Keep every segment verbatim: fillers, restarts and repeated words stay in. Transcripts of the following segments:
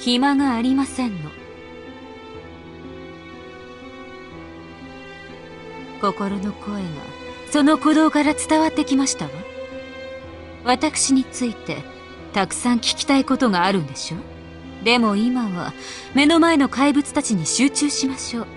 暇がありませんの。心の声がその鼓動から伝わってきましたわ。私についてたくさん聞きたいことがあるんでしょ。でも今は目の前の怪物たちに集中しましょう。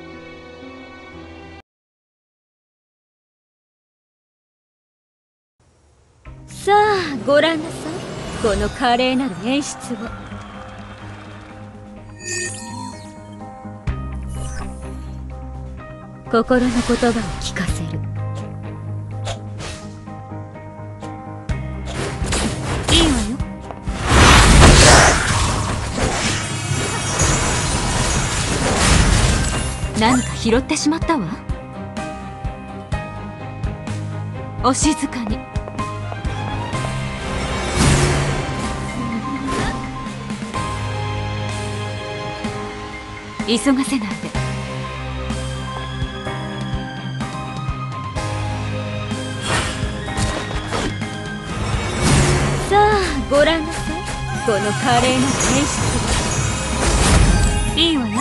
さあご覧なさい、この華麗なる演出を。心の言葉を聞かせる。いいわよ。何か拾ってしまったわ。お静かに。急がせないで。さあご覧なさい、この華麗な演出。いいわよ。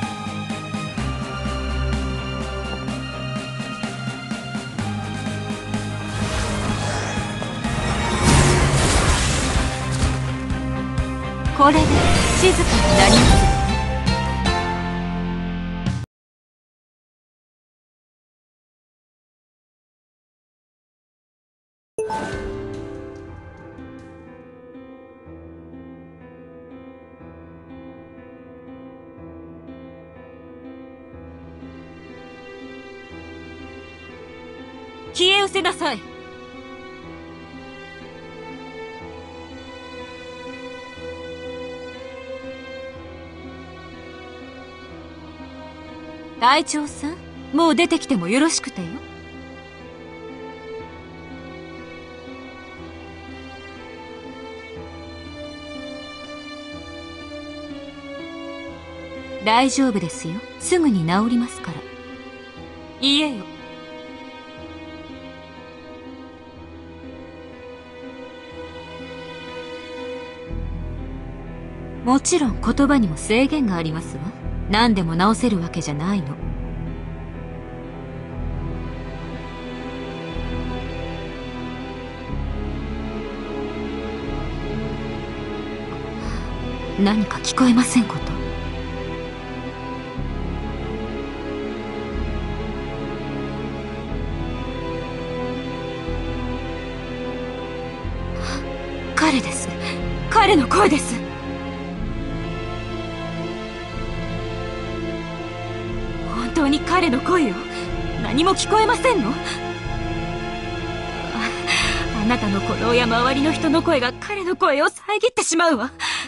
これで静かになります。消え失せなさい。隊長さん、もう出てきてもよろしくてよ。大丈夫ですよ。すぐに治りますから。いいえよ。もちろん言葉にも制限がありますわ。何でも直せるわけじゃないの。何か聞こえませんこと？彼です。彼の声です。本当に彼の声よ。何も聞こえませんの？ あ, あなたの鼓動や周りの人の声が彼の声を遮ってしまうわ。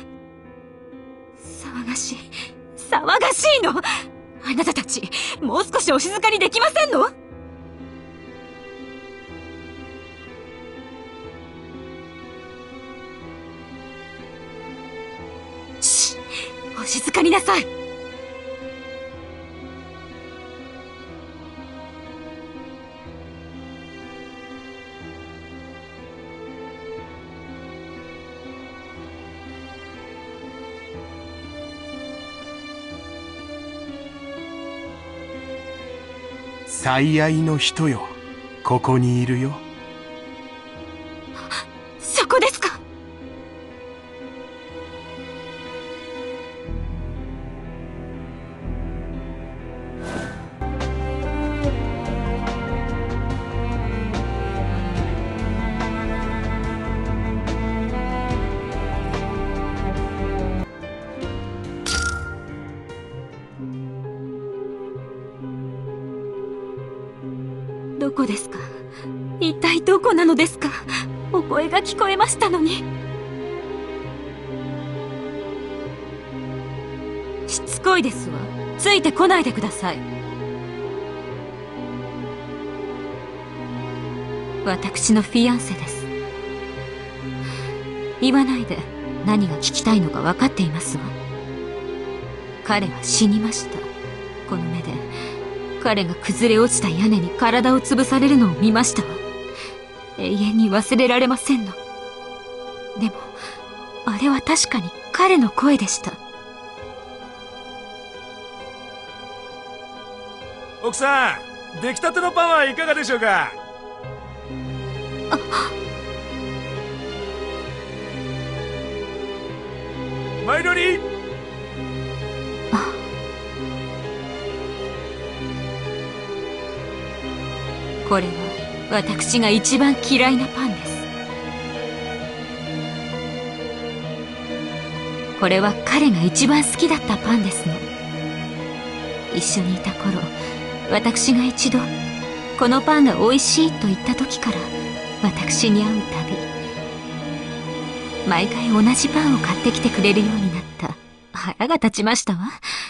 騒がしい、騒がしいの。あなたたち、もう少しお静かにできませんの？し、お静かになさい。 最愛の人よ、ここにいるよ。 そこですか。どこですか？一体どこなのですか？お声が聞こえましたのに。しつこいですわ。ついてこないでください。私のフィアンセです。言わないで何が聞きたいのか分かっていますわ。彼は死にました。この目で彼が崩れ落ちた屋根に体を潰されるのを見ましたわ。永遠に忘れられませんの。でもあれは確かに彼の声でした。 奥さん、出来たてのパンはいかがでしょうか？ あ、 前乗り。 あ、これは私が一番嫌いなパンです。これは彼が一番好きだったパンですの。一緒にいた頃、私が一度このパンが美味しいと言った時から私に会うたび毎回同じパンを買ってきてくれるようになった。腹が立ちましたわ。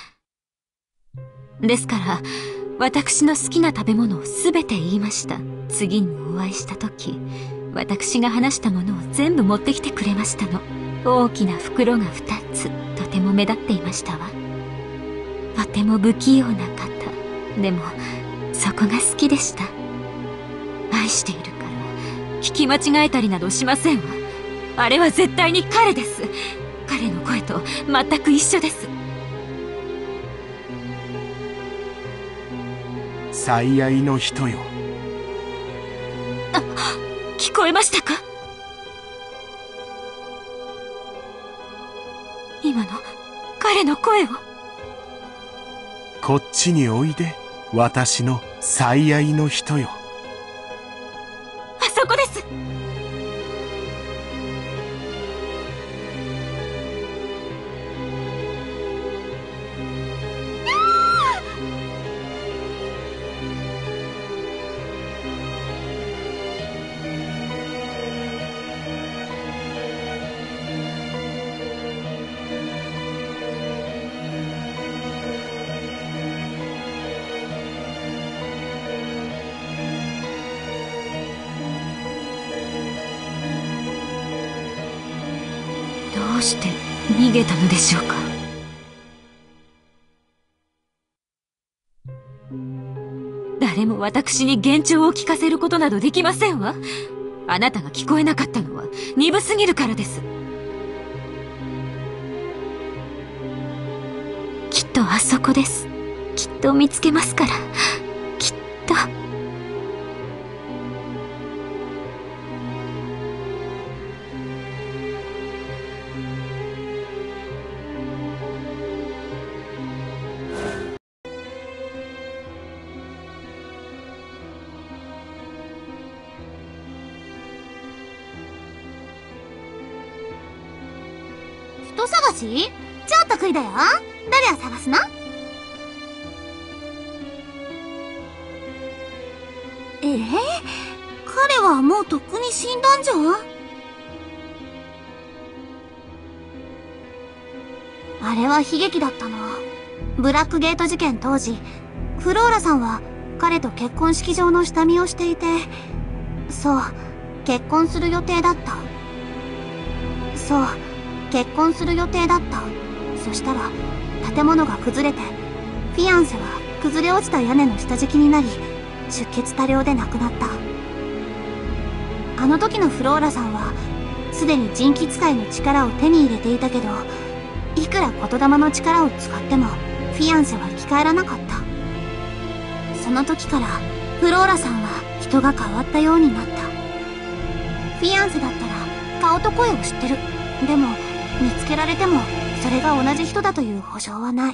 ですから私の好きな食べ物を全て言いました。次にお会いした時、私が話したものを全部持ってきてくれましたの。大きな袋がふたつ、とても目立っていましたわ。とても不器用な方でもそこが好きでした。愛しているから聞き間違えたりなどしませんわ。あれは絶対に彼です。彼の声と全く一緒です。 最愛の人よ。 あ、聞こえましたか？今の彼の声を。 こっちにおいで、私の最愛の人よ。 あそこです。どうして逃げたのでしょうか。誰も私に幻聴を聞かせることなどできませんわ。あなたが聞こえなかったのは鈍すぎるからです。きっとあそこです。きっと見つけますから。きっと。 人探し？超得意だよ。誰を探すの？ええー、彼はもうとっくに死んだんじゃん。あれは悲劇だったの。ブラックゲート事件当時、フローラさんは彼と結婚式場の下見をしていて、そう、結婚する予定だった。そう、結婚する予定だった。そしたら建物が崩れて、フィアンセは崩れ落ちた屋根の下敷きになり、出血多量で亡くなった。あの時のフローラさんはすでに人気使いの力を手に入れていたけど、いくら言霊の力を使ってもフィアンセは生き返らなかった。その時からフローラさんは人が変わったようになった。フィアンセだったら顔と声を知ってる。でも見つけられてもそれが同じ人だという保証はない。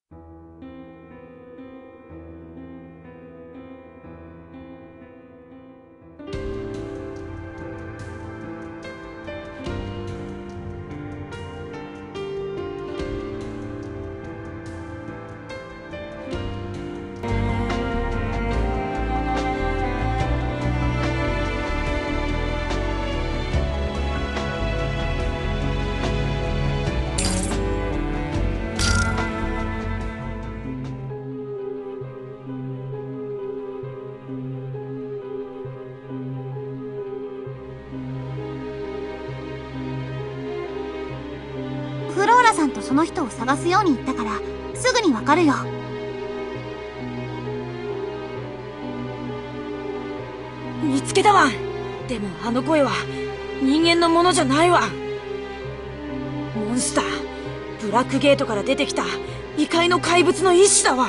フローラさんとその人を探すように言ったからすぐにわかるよ。 見つけたわ。でもあの声は人間のものじゃないわ。 モンスター、ブラックゲートから出てきた異界の怪物の一種だわ。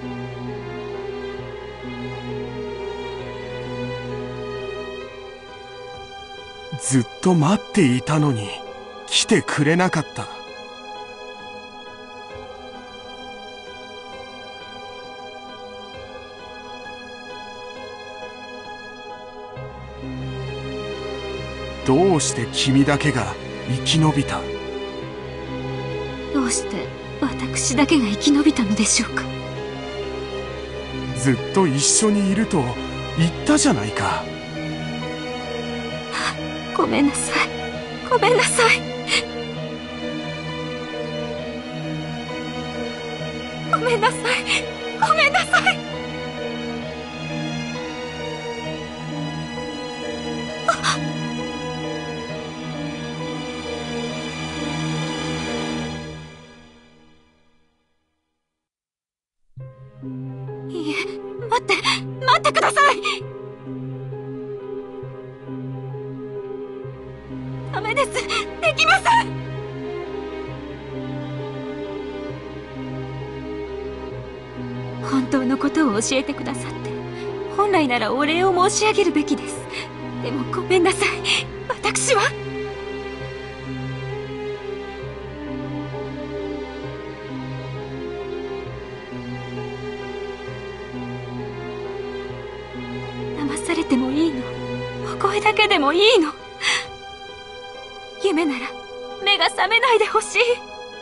ずっと待っていたのに来てくれなかった。どうして君だけが生き延びた？ どうして私だけが生き延びたのでしょうか。 ずっと一緒にいると言ったじゃないか。 ごめんなさい、ごめんなさい、ごめんなさい、ごめんなさい。いいえ、待って、待ってください。ダメです、できません。本当のことを教えてくださって、本来ならお礼を申し上げるべきです。でもごめんなさい、私は。騙されてもいいの、お声だけでもいいの。夢なら目が覚めないでほしい。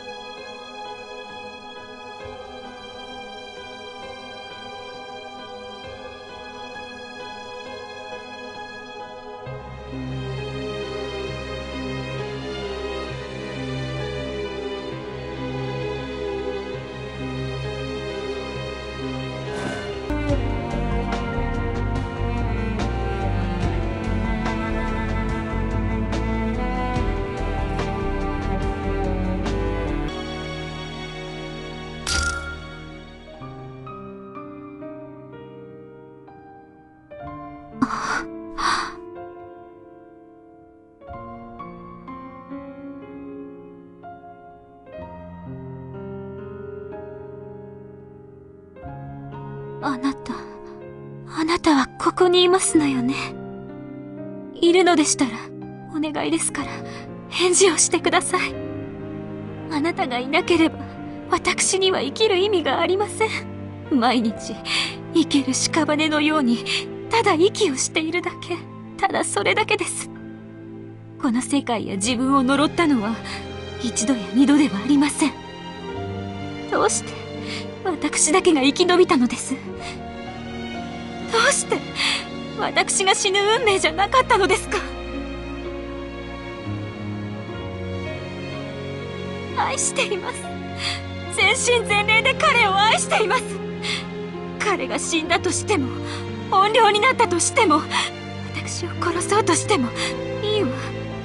あなた、あなたはここにいますのよね。いるのでしたら、お願いですから、返事をしてください。あなたがいなければ、私には生きる意味がありません。毎日、生ける屍のように、ただ息をしているだけ。ただそれだけです。この世界や自分を呪ったのは、一度や二度ではありません。どうして、私だけが生き延びたのです。どうして私が死ぬ運命じゃなかったのですか。愛しています。全身全霊で彼を愛しています。彼が死んだとしても、怨霊になったとしても、私を殺そうとしてもいいわ。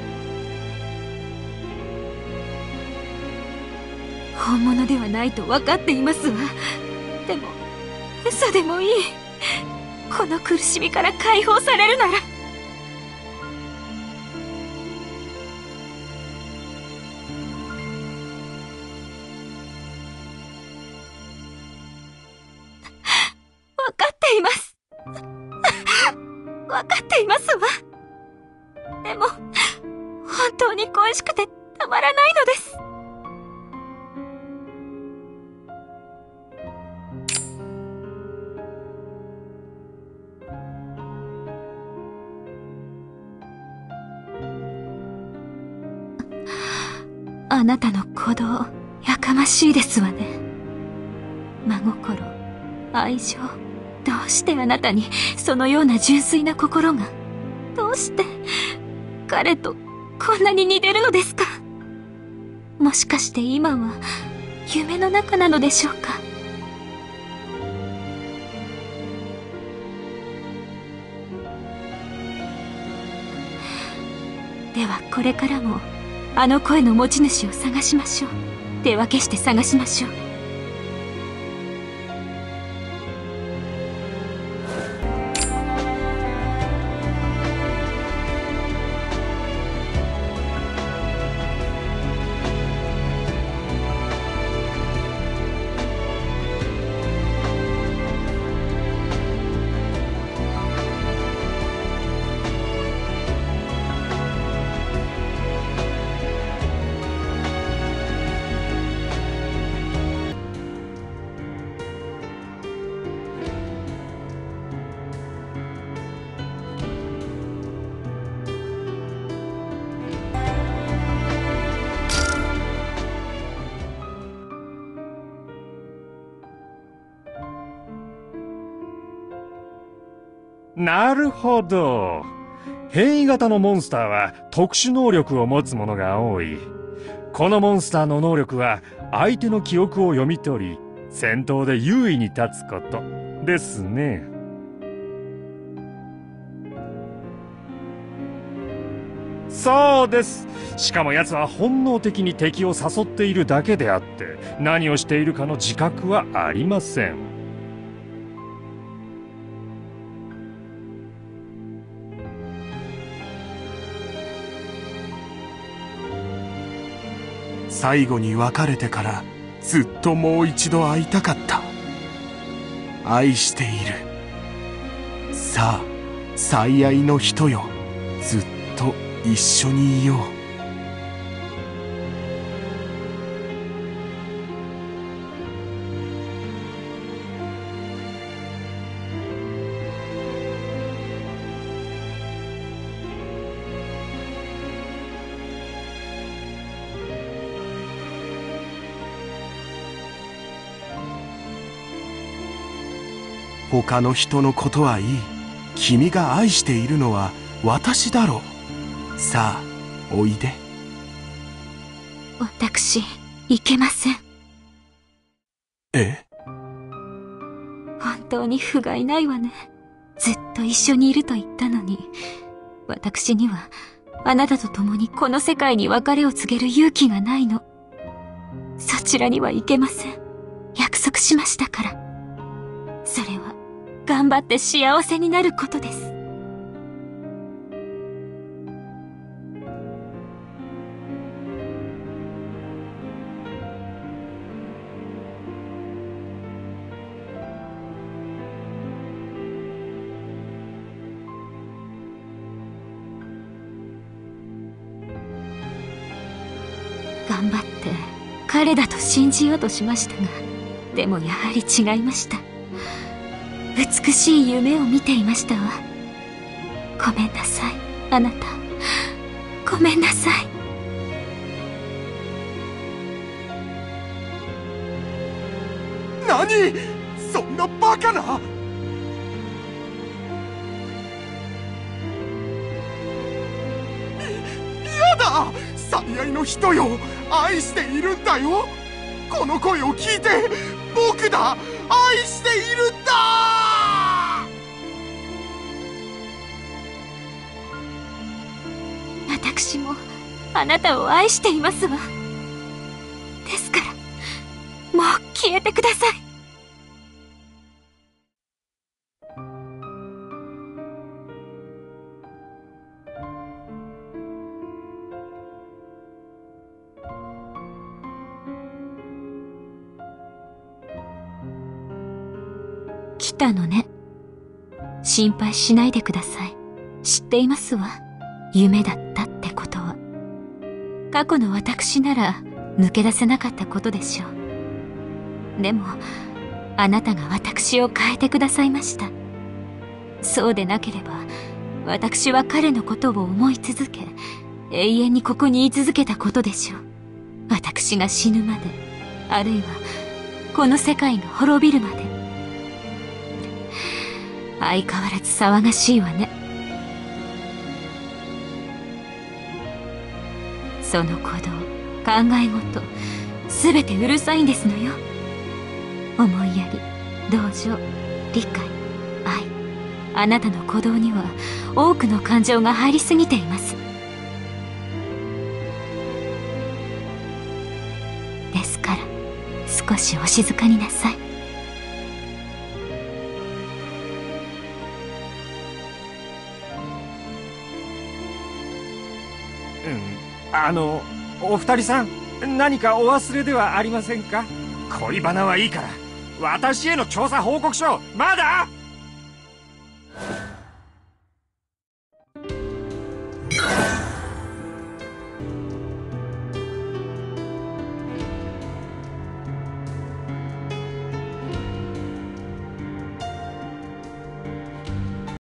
本物ではないと分かっていますわ。でも、嘘でもいい。この苦しみから解放されるなら。分かっています。分かっていますわ。でも、本当に恋しくてたまらないのです。あなたの鼓動、やかましいですわね。真心、愛情、どうしてあなたにそのような純粋な心が、どうして彼とこんなに似てるのですか。もしかして今は夢の中なのでしょうか。ではこれからもあの声の持ち主を探しましょう。手分けして探しましょう。 なるほど。変異型のモンスターは特殊能力を持つものが多い。このモンスターの能力は相手の記憶を読み取り、戦闘で優位に立つことですね。そうです。しかも奴は本能的に敵を誘っているだけであって、何をしているかの自覚はありません。 最後に別れてからずっともう一度会いたかった。愛している。さあ、最愛の人よ、ずっと一緒にいよう。他の人のことはいい。君が愛しているのは私だろう。さあ、おいで。 私、いけません。 え？ 本当に不甲斐ないわね。ずっと一緒にいると言ったのに、私にはあなたと共にこの世界に別れを告げる勇気がないの。そちらには行けません。約束しましたから。それは頑張って幸せになることです。頑張って彼だと信じようとしましたが、でもやはり違いました。美しい夢を見ていましたわ。ごめんなさい、あなた。ごめんなさい。 何？そんなバカな！やだ！最愛の人よ、愛しているんだよ。この声を聞いて、僕だ、愛しているんだ！ 私もあなたを愛していますわ。ですからもう消えてください。来たのね。心配しないでください。知っていますわ。夢だったってことは。過去の私なら抜け出せなかったことでしょう。でもあなたが私を変えてくださいました。そうでなければ私は彼のことを思い続け、永遠にここに居続けたことでしょう。私が死ぬまで、あるいはこの世界が滅びるまで。相変わらず騒がしいわね。その行動、考え事、すべてうるさいんですのよ。思いやり、同情、理解、愛。あなたの鼓動には多くの感情が入りすぎています。ですから少しお静かになさい。 あの、お二人さん、何かお忘れではありませんか？恋バナはいいから、私への調査報告書、まだ？